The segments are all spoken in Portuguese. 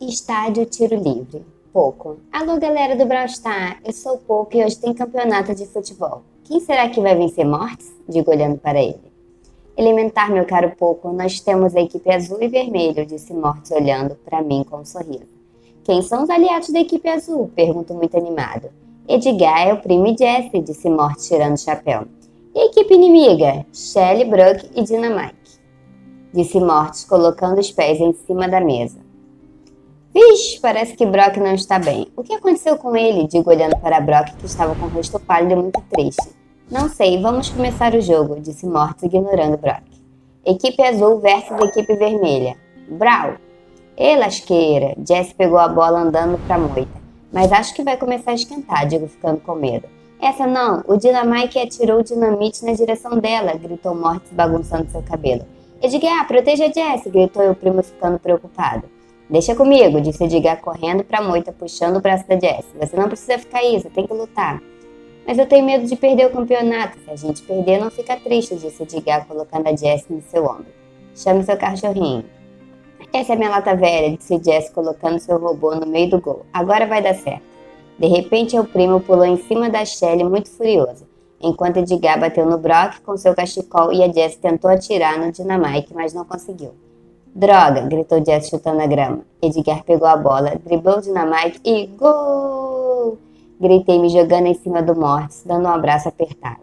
Estádio Tiro Livre. Poco. Alô, galera do Brawl Stars. Eu sou o Poco e hoje tem campeonato de futebol. Quem será que vai vencer Mortis? Digo olhando para ele. Elementar, meu caro Poco, nós temos a equipe azul e vermelho, disse Mortis olhando para mim com um sorriso. Quem são os aliados da equipe azul? Pergunto muito animado. Edgar é o primo e Jesse, disse Mortis tirando o chapéu. E a equipe inimiga? Shelly, Brock e Dynamite, disse Mortis colocando os pés em cima da mesa. Vixe, parece que Brock não está bem. O que aconteceu com ele? Digo olhando para Brock, que estava com o rosto pálido e muito triste. Não sei, vamos começar o jogo, disse Mortis ignorando Brock. Equipe azul versus equipe vermelha. Brawl. Ê, lasqueira. Jesse pegou a bola andando para a moita. Mas acho que vai começar a esquentar, digo ficando com medo. Essa não, o Dynamite atirou o dinamite na direção dela, gritou Mortis bagunçando seu cabelo. Edgar, proteja Jesse, gritou o primo ficando preocupado. Deixa comigo, disse Edgar correndo pra moita, puxando o braço da Jess. Você não precisa ficar aí, você tem que lutar. Mas eu tenho medo de perder o campeonato. Se a gente perder, não fica triste, disse Edgar, colocando a Jess no seu ombro. Chame seu cachorrinho. Essa é minha lata velha, disse Jess, colocando seu robô no meio do gol. Agora vai dar certo. De repente, o primo pulou em cima da Shelly, muito furioso, enquanto Edgar bateu no Brock com seu cachecol e a Jess tentou atirar no Dynamite, mas não conseguiu. Droga! Gritou Jess chutando a grama. Edgar pegou a bola, driblou o Dynamite e gol! Gritei me jogando em cima do Mortis, dando um abraço apertado.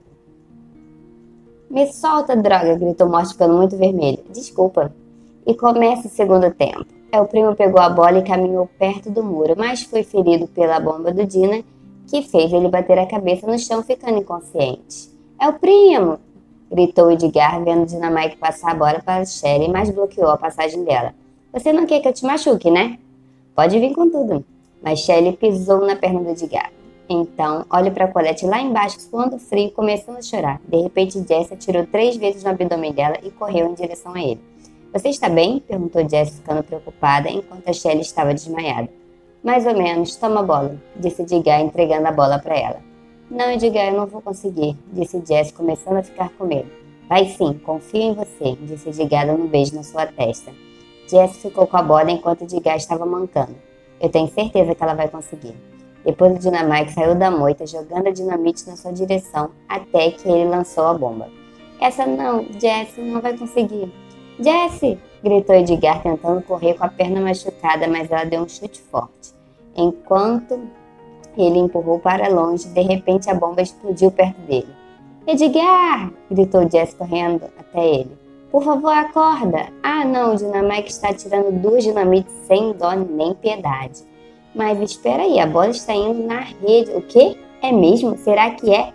Me solta, droga! Gritou Mortis ficando muito vermelho. Desculpa. E começa o segundo tempo. O primo pegou a bola e caminhou perto do muro, mas foi ferido pela bomba do Dina, que fez ele bater a cabeça no chão, ficando inconsciente. É o primo! Gritou Edgar, vendo Dynamite passar a bola para Shelly, mas bloqueou a passagem dela. Você não quer que eu te machuque, né? Pode vir com tudo. Mas Shelly pisou na perna do Edgar. Então, olho para Colette lá embaixo, suando frio, começando a chorar. De repente, Jess atirou 3 vezes no abdômen dela e correu em direção a ele. Você está bem? Perguntou Jess, ficando preocupada, enquanto a Shelly estava desmaiada. Mais ou menos. Toma a bola, disse Edgar, entregando a bola para ela. Não, Edgar, eu não vou conseguir, disse Jess, começando a ficar com medo. Vai sim, confio em você, disse Edgar, dando um beijo na sua testa. Jess ficou com a bola enquanto Edgar estava mancando. Eu tenho certeza que ela vai conseguir. Depois o Dynamite saiu da moita, jogando a dinamite na sua direção, até que ele lançou a bomba. Essa não, Jess, não vai conseguir. Jess! Gritou Edgar, tentando correr com a perna machucada, mas ela deu um chute forte. Enquanto ele empurrou para longe, de repente a bomba explodiu perto dele. Edgar! Gritou Jess correndo até ele. Por favor, acorda! Ah, não, o Dynamite está tirando 2 dinamites sem dó nem piedade. Mas espera aí, a bola está indo na rede. O quê? É mesmo? Será que é?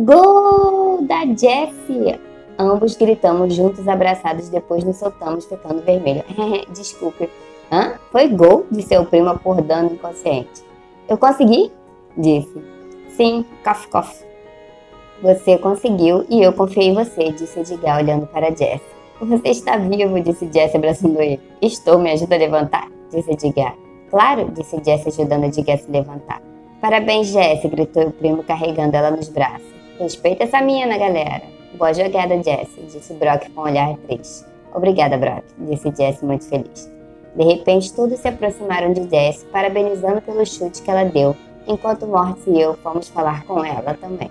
Gol da Jessie! Ambos gritamos juntos, abraçados, depois nos soltamos, ficando vermelho. Desculpe. Hã? Foi gol? Disse o primo, acordando inconsciente. Eu consegui? Disse. Sim, cof, cof. Você conseguiu e eu confiei em você, disse Edgar, olhando para Jess. Você está vivo, disse Jess, abraçando ele. Estou, me ajuda a levantar, disse Edgar. Claro, disse Jess, ajudando Edgar a se levantar. Parabéns, Jess, gritou o primo, carregando ela nos braços. Respeita essa menina, galera. Boa jogada, Jess, disse Brock com um olhar triste. Obrigada, Brock, disse Jess muito feliz. De repente, todos se aproximaram de Jess, parabenizando pelo chute que ela deu, enquanto Mortis e eu fomos falar com ela também.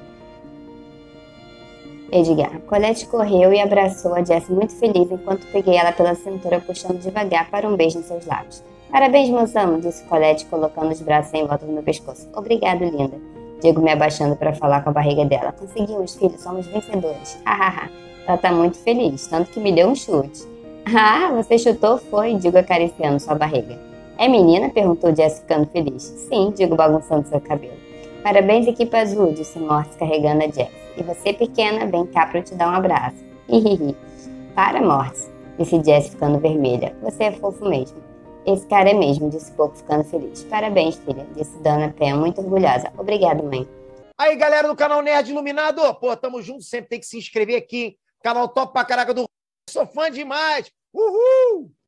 Edgar. Colette correu e abraçou a Jess muito feliz, enquanto peguei ela pela cintura, puxando devagar para um beijo em seus lábios. Parabéns, moção, disse Colette, colocando os braços em volta do meu pescoço. Obrigado, linda. Digo me abaixando para falar com a barriga dela. Conseguimos, filho, somos vencedores. Hahaha. Ela tá muito feliz, tanto que me deu um chute. Ah, você chutou? Foi, digo acariciando sua barriga. É menina? Perguntou Jess, ficando feliz. Sim, digo bagunçando seu cabelo. Parabéns, equipe azul, disse Mortis, carregando a Jess. E você, pequena, vem cá para eu te dar um abraço. Hihihi. Para, Mortis, disse Jess, ficando vermelha. Você é fofo mesmo. Esse cara é mesmo, disse Poco, ficando feliz. Parabéns, filha, disse Dona Pen, muito orgulhosa. Obrigado, mãe. Aí, galera do canal Nerd Iluminado, pô, tamo junto, sempre tem que se inscrever aqui. Canal top pra caraca do... Sou fã demais. Uhul!